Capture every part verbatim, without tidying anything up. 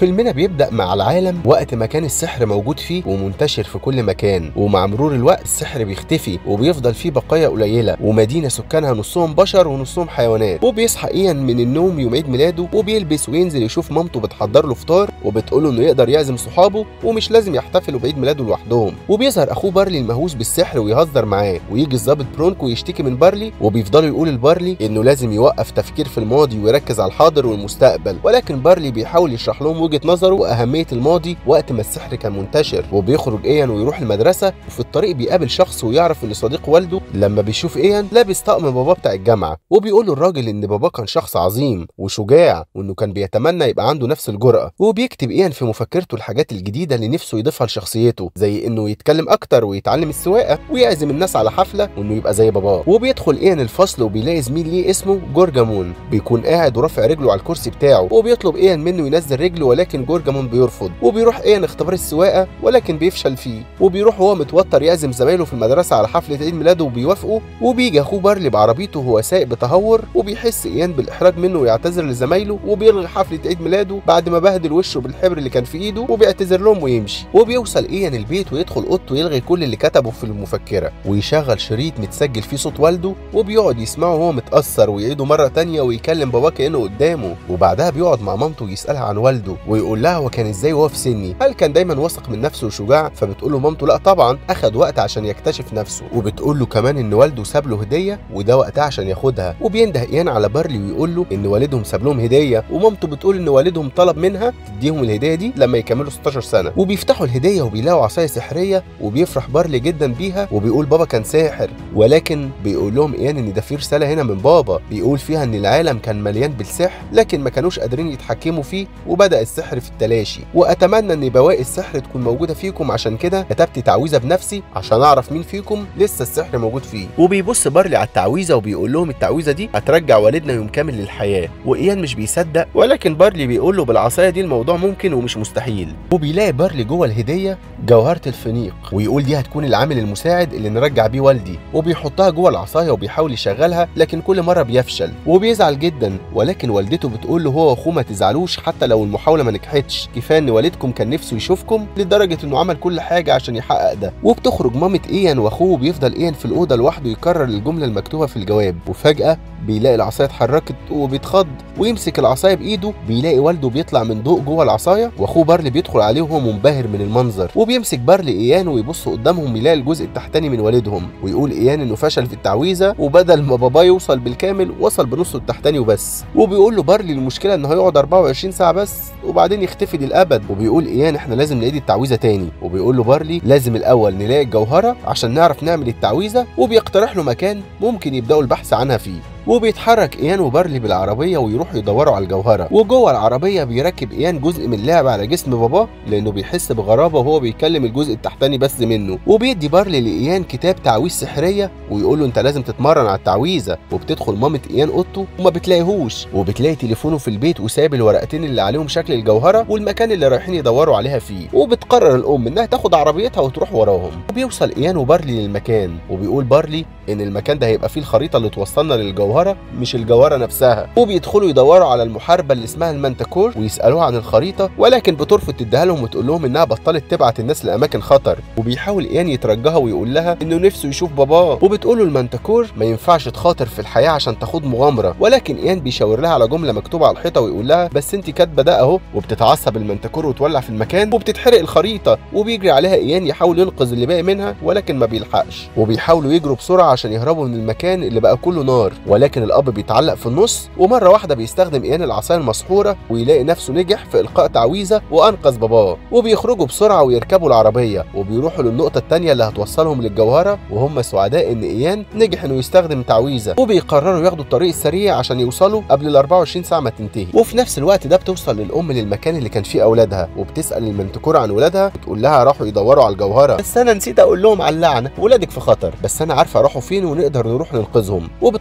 وفيلمنا بيبدأ مع العالم وقت ما كان السحر موجود فيه ومنتشر في كل مكان، ومع مرور الوقت السحر بيختفي وبيفضل فيه بقايا قليلة، ومدينة سكانها نصهم بشر ونصهم حيوانات. وبيصحى ايان من النوم يوم عيد ميلاده وبيلبس وينزل يشوف مامته بتحضر له فطار وبتقول له انه يقدر يعزم صحابه ومش لازم يحتفلوا بعيد ميلاده لوحدهم. وبيظهر اخوه بارلي المهووس بالسحر ويهزر معاه، ويجي الضابط برونكو يشتكي من بارلي، وبيفضلوا يقولوا لبارلي انه لازم يوقف تفكير في الماضي ويركز على الحاضر والمستقبل، ولكن بارلي بيحاول يشرح لهم وجهة نظره واهمية الماضي وقت ما السحر كان منتشر. وبيخرج ايان ويروح المدرسة، وفي الطريق بيقابل شخص ويعرف ان صديق والده لما بيشوف ايان لابس طقم باباه بتاع الجامعة، وبيقول له الراجل ان باباه كان شخص عظيم وشجاع وانه كان بيتمنى يبقى عنده نفس الجرأة. وبيكتب ايان في مفكرته الحاجات الجديدة اللي نفسه يضيفها لشخصيته، زي انه يتكلم اكتر ويتعلم السواقة ويعزم الناس على حفلة وانه يبقى زي باباه. وبيدخل ايان الفصل وبيلاقي زميل ليه اسمه جورجامون بيكون قاعد ورافع رجله على الكرسي بتاعه، وبيطلب ايان منه ينزل رجله ولكن جورجامون بيرفض. وبيروح ايان اختبار السواقة ولكن بيفشل فيه، وبيروح وهو متوتر يعزم زمايله في المدرسة على حفلة عيد ميلاده وبيوافقوا. وبيجي اخوه بارلي بعربيته وهو سايق بتهور، وبيحس ايان بالاحراج منه ويعتذر لزمايله، وبيلغي حفلة عيد ميلاده بعد ما بهدل وشه بالحبر اللي كان في ايده وبيعتذر لهم ويمشي. وبيوصل ايان البيت ويدخل اوضته يلغي كل اللي كتبه في المفكرة ويشغل شريط متسجل فيه صوت والده، وبيقعد يسمعه وهو متأثر ويعيده مرة تانية ويكلم باباه كأنه قدامه. وبعدها بيقعد مع مامته ويسألها عن والده ويقول لها هو كان ازاي وهو في سني، هل كان دايما واثق من نفسه وشجاع؟ فبتقول له مامته لا طبعا، اخد وقت عشان يكتشف نفسه. وبتقول له كمان ان والده ساب له هدية وده وقتها عشان ياخدها. وبينده ايان على بارلي ويقول له ان والدهم ساب لهم هدية، ومامته بتقول ان والدهم طلب منها تديهم الهدية دي لما يكملوا ستاشر سنة. وبيفتحوا الهدية وبيلاقوا عصاية سحرية، وبيفرح بارلي جدا بيها وبيقول بابا كان ساحر، ولكن بيقول لهم ايان ان ده في رسالة هنا من بابا بيقول فيها ان العالم كان مليان بالسحر لكن ما كانوش قادرين يتحكموا فيه وبدأ السحر في التلاشي، واتمنى ان بواقي السحر تكون موجودة فيكم، عشان كده كتبت تعويذة بنفسي عشان اعرف مين فيكم لسه السحر موجود فيه. وبيبص بارلي على التعويذة وبيقول لهم التعويذة دي هترجع والدنا يوم كامل للحياة، وايان مش بيصدق، ولكن بارلي بيقول له بالعصاية دي الموضوع ممكن ومش مستحيل. وبيلاقي بارلي جوه الهدية جوهرة الفينيق ويقول دي هتكون العامل المساعد اللي نرجع بيه والدي، وبيحطها جوه العصاية وبيحاول يشغلها لكن كل مرة بيفشل وبيزعل جدا، ولكن والدته بتقول له هو واخوه ما تزعلوش حتى لو المحاولة ما نجحتش، كفاية ان والدكم كان نفسه يشوفكم لدرجة انه عمل كل حاجة عشان يحقق ده. وبتخرج مامة ايان واخوه وبيفضل ايان في الأوضة لوحده يكرر الجملة المكتوبة في الجواب، وفجأة بيلاقي العصاية اتحركت وبيتخض ويمسك العصاية بايده، بيلاقي والده بيطلع من ضوء جوه العصاية واخوه بارلي بيدخل عليه وهو منبهر من المنظر. وبيمسك بارلي ايان ويبص قدامهم يلاقي الجزء التحتاني من والدهم، ويقول ايان انه فشل في التعويذة وبدل ما باباه يوصل بالكامل وصل بنصه التحتاني وبس. وبيقول له بارلي المشكلة انه هيقعد أربعة وعشرين ساعة بس وبعدين يختفي للأبد. وبيقول ايان احنا لازم نعيد التعويذة تاني، وبيقول له بارلي لازم الأول نلاقي الجوهرة عشان نعرف نعمل التعويذة، وبيقترح له مكان ممكن يبدأوا البحث عنها فيه. وبيتحرك ايان وبارلي بالعربيه ويروحوا يدوروا على الجوهره، وجوه العربيه بيركب ايان جزء من اللعبه على جسم باباه لانه بيحس بغرابه وهو بيكلم الجزء التحتاني بس منه. وبيدي بارلي لايان كتاب تعويذ سحريه ويقول له انت لازم تتمرن على التعويذه. وبتدخل مامه ايان اوضته وما بتلاقيهوش، وبتلاقي تليفونه في البيت وساب الورقتين اللي عليهم شكل الجوهره والمكان اللي رايحين يدوروا عليها فيه. وبتقرر الام انها تاخد عربيتها وتروح وراهم. وبيوصل ايان وبارلي للمكان، وبيقول بارلي ان المكان ده هيبقى فيه الخريطه اللي توصلنا للجوهره مش الجوهره نفسها. وبيدخلوا يدوروا على المحاربه اللي اسمها المانتاكور ويسالوها عن الخريطه، ولكن بترفض تديها لهم وتقول لهم انها بطلت تبعت الناس لاماكن خطر. وبيحاول ايان يترجاها ويقول لها انه نفسه يشوف باباه، وبتقول له المانتاكور ما ينفعش تخاطر في الحياه عشان تخوض مغامره، ولكن ايان بيشاور لها على جمله مكتوبه على الحيطه ويقول لها بس انت كاتبه ده اهو. وبتتعصب المانتاكور وتولع في المكان وبتتحرق الخريطه، وبيجري عليها ايان يحاول ينقذ اللي باقي منها ولكن ما بيلحقش. وبيحاولوا يجروا بسرعه عشان يهربوا من المكان اللي بقى كله نار، ولكن الاب بيتعلق في النص. ومره واحده بيستخدم ايان العصايه المسحوره ويلاقي نفسه نجح في القاء تعويذه وانقذ باباه. وبيخرجوا بسرعه ويركبوا العربيه وبيروحوا للنقطه الثانيه اللي هتوصلهم للجوهره، وهم سعداء ان ايان نجح انه يستخدم تعويذه. وبيقرروا ياخدوا الطريق السريع عشان يوصلوا قبل ال أربعة وعشرين ساعه ما تنتهي. وفي نفس الوقت ده بتوصل للام للمكان اللي كان فيه اولادها، وبتسال المنتكوره عن ولادها بتقول لها راحوا يدوروا على الجوهره، بس انا نسيت اقول لهم على اللعنه ولادك في خطر، بس انا عارفه راحوا فين ونقدر نروح ننقذهم. وبتقرر الام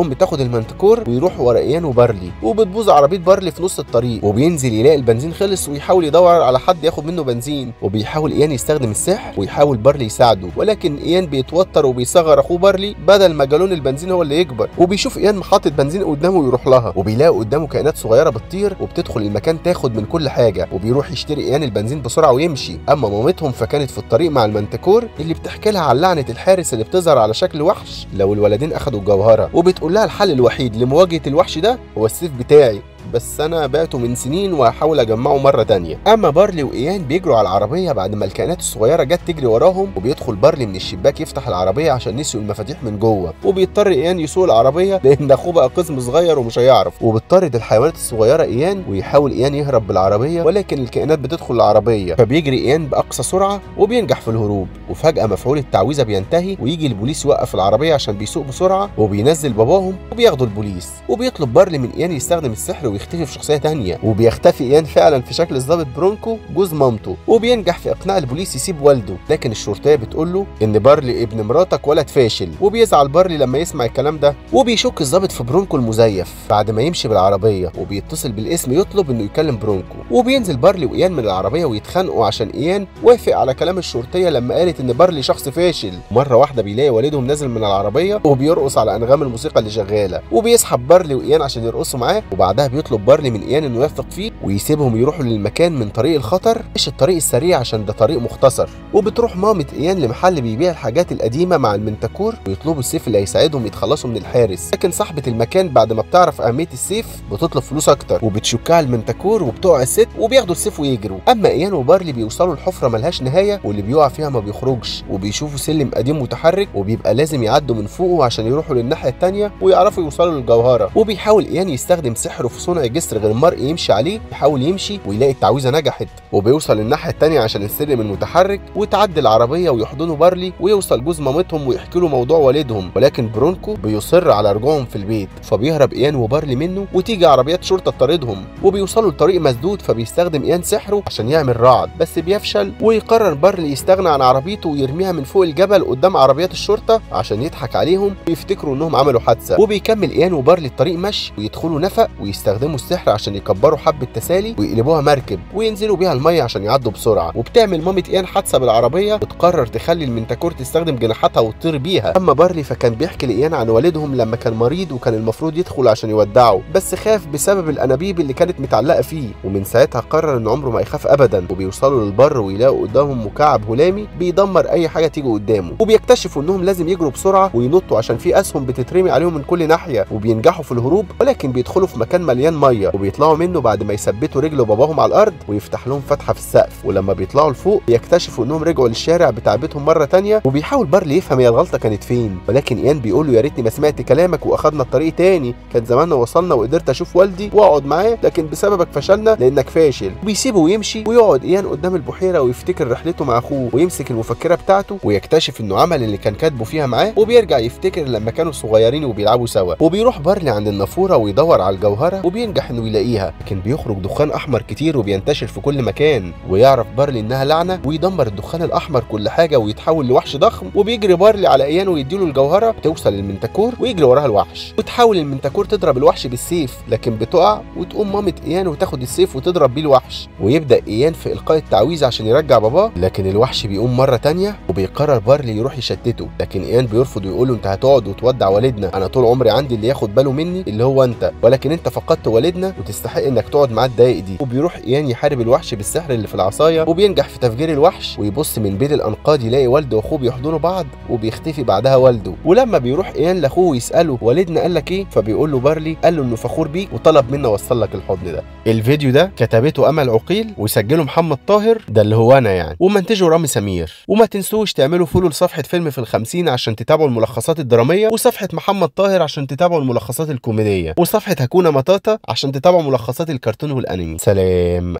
بتقوم بتاخد المانتيكور ويروحوا ورا ايان وبارلي، وبتبوظ عربيه بارلي في نص الطريق، وبينزل يلاقي البنزين خلص ويحاول يدور على حد ياخد منه بنزين، وبيحاول ايان يستخدم السحر ويحاول بارلي يساعده، ولكن ايان بيتوتر وبيصغر اخوه بارلي بدل ما جالون البنزين هو اللي يكبر. وبيشوف ايان محطه بنزين قدامه ويروح لها، وبيلاقي قدامه كائنات صغيره بتطير وبتدخل المكان تاخد من كل حاجه، وبيروح يشتري ايان البنزين بسرعه ويمشي. اما مامتهم فكانت في الطريق مع المانتيكور اللي بتحكي لها عن لعنه الحارس اللي بتظهر على شكل وحش لو الولدين اخدوا الجوهره، وبتقول لها الحل الوحيد لمواجهه الوحش ده هو السيف بتاعي، بس انا بعته من سنين وهحاول اجمعه مره تانية. اما بارلي وايان بيجروا على العربيه بعد ما الكائنات الصغيره جت تجري وراهم، وبيدخل بارلي من الشباك يفتح العربيه عشان نسيوا المفاتيح من جوه، وبيضطر ايان يسوق العربيه لان اخوه بقى قزم صغير ومش هيعرف، وبتطرد الحيوانات الصغيره ايان، ويحاول ايان يهرب بالعربيه ولكن الكائنات بتدخل العربيه، فبيجري ايان باقصى سرعه وبينجح في الهروب. وفجاه مفعول التعويذه بينتهي ويجي البوليس يوقف العربيه عشان بيسوق بسرعه، وبينزل باباهم وبياخدوا البوليس، وبيطلب بارلي من ايان يستخدم السحر ويختفي في شخصيه تانية، وبيختفي ايان فعلا في شكل الضابط برونكو جوز مامته، وبينجح في اقناع البوليس يسيب والده، لكن الشرطيه بتقول له ان بارلي ابن مراتك ولد فاشل، وبيزعل بارلي لما يسمع الكلام ده، وبيشك الضابط في برونكو المزيف بعد ما يمشي بالعربيه، وبيتصل بالاسم يطلب انه يكلم برونكو، وبينزل بارلي وايان من العربيه ويتخانقوا عشان ايان وافق على كلام الشرطيه لما قالت ان بارلي شخص فاشل. مره واحده بيلاقي والدهم نازل من العربيه وبيرقص على انغام الموسيقى اللي شغاله، وبيسحب بارلي وايان عشان يرقصوا معاه، وبعدها بيطلب بارلي من ايان انه يثق فيه ويسيبهم يروحوا للمكان من طريق الخطر مش الطريق السريع عشان ده طريق مختصر. وبتروح مامة ايان لمحل بيبيع الحاجات القديمه مع المنتكور ويطلبوا السيف اللي هيساعدهم يتخلصوا من الحارس، لكن صاحبه المكان بعد ما بتعرف اهميه السيف بتطلب فلوس اكتر وبتشكها المنتكور وبتوع الست وبياخدوا السيف ويجروا. اما ايان وبارلي بيوصلوا لحفره ملهاش نهايه واللي بيقع فيها ما بيخرجش، وبيشوفوا سلم قديم متحرك وبيبقى لازم يعدوا من فوقه عشان يروحوا للناحيه الثانيه ويعرفوا يوصلوا للجوهره. وبيحاول ايان يستخدم سحره في صنع جسر غير مرئي يمشي عليه، يحاول يمشي ويلاقي التعويذه نجحت، وبيوصل للناحيه الثانيه عشان السلم المتحرك، وتعدي العربيه ويحضنوا بارلي ويوصل جوز مامتهم ويحكي له موضوع والدهم، ولكن برونكو بيصر على رجوعهم في البيت، فبيهرب ايان وبارلي منه وتيجي عربيات شرطه تطاردهم، وبيوصلوا لطريق مسدود فبيستخدم ايان سحره عشان يعمل رعد بس بيفشل، ويقرر بارلي يستغنى عن عربيته ويرميها من فوق الجبل قدام عربيات الشرطه عشان يضحك عليهم ويفتكروا انهم عملوا حادثه. وبيكمل ايان وبارلي الطريق مشي ويدخلوا نفق ويستخدموا السحر عشان يكبروا حبه تسالي ويقلبوها مركب وينزلوا بيها الميه عشان يعدوا بسرعه. وبتعمل مامة ايان حادثه بالعربيه وتقرر تخلي المنتكور تستخدم جناحاتها وتطير بيها. اما بارلي فكان بيحكي لايان عن والدهم لما كان مريض وكان المفروض يدخل عشان يودعه، بس خاف بسبب الانابيب اللي كانت متعلقه فيه، ومن ساعتها قرر ان عمره ما يخاف ابدا. وبيوصلوا للبر ويلاقوا قدامهم مكعب هلامي بيدمر اي حاجه تيجي قدامه، وبيكتشفوا انهم لازم يجروا بسرعه وينطوا عشان في اسهم بتترمي عليهم من كل ناحيه، وبينجحوا في الهروب ولكن بيدخلوا في مكان مليان ميه وبيطلعوا منه بعد ما يثبتوا رجل باباهم على الارض ويفتح لهم فتحه في السقف. ولما بيطلعوا لفوق بيكتشفوا انهم رجعوا للشارع بتاع بيتهم مره ثانيه، وبيحاول بارلي يفهم هي الغلطه كانت فين، ولكن ايان بيقول له يا ريتني ما سمعت كلامك واخدنا الطريق تاني، كان زماننا وصلنا وقدرت اشوف والدي واقعد معاه، لكن بسببك فشلنا لانك فاشل. وبيسيبه ويمشي ويقعد ايان قدام البحيره ويفتكر رحلته مع اخوه ويمسك المفكره بتاعته ويكتشف انه عمل اللي كان كاتبه فيها معاه، وبيرجع يفتكر لما كانوا صغيرين وبيلعبوا سوا. وبيروح بارلي عند النافوره ويدور على الجوهره وبينجح انه يلاقيها، لكن بيخرج دخان احمر كتير وبينتشر في كل مكان، ويعرف بارلي انها لعنه ويدمر الدخان الاحمر كل حاجه ويتحول لوحش ضخم. وبيجري بارلي على ايان ويديله الجوهره، توصل للمنتكور ويجري وراها الوحش، وتحاول المنتكور تضرب الوحش بالسيف لكن بتقع، وتقوم مامة ايان وتاخد السيف وتضرب بيه الوحش، ويبدا ايان في القاء التعويذه عشان يرجع باباه، لكن الوحش بيقوم مره تانية وبيقرر بارلي يروح يشتته، لكن ايان بيرفض ويقول له انت هتقعد وتودع والدنا، انا طول عمري عندي اللي ياخد باله مني اللي هو انت، ولكن انت فقدت والدنا وتستحق انك تقعد معاه الدقايق دي. وبيروح ايان يحارب الوحش بالسحر اللي في العصايه وبينجح في تفجير الوحش، ويبص من بين الانقاض يلاقي والده واخوه بيحضنوا بعض وبيختفي بعدها والده. ولما بيروح ايان لاخوه يساله والدنا قال لك ايه، فبيقول له بارلي قال له انه فخور بيك وطلب مني اوصل لك الحضن ده. الفيديو ده كتبته امل عقيل وسجله محمد طاهر، ده اللي هو انا يعني، ومنتجه رامي سمير. وما تنسوش تعملوا فولو لصفحه فيلم في الخمسين عشان تتابعوا الملخصات الدراميه، وصفحه محمد طاهر عشان تتابعوا الملخصات الكوميديه، وصفحه هكونا مطاطا عشان تتابعوا ملخصات الكرتون والانمي. سلام.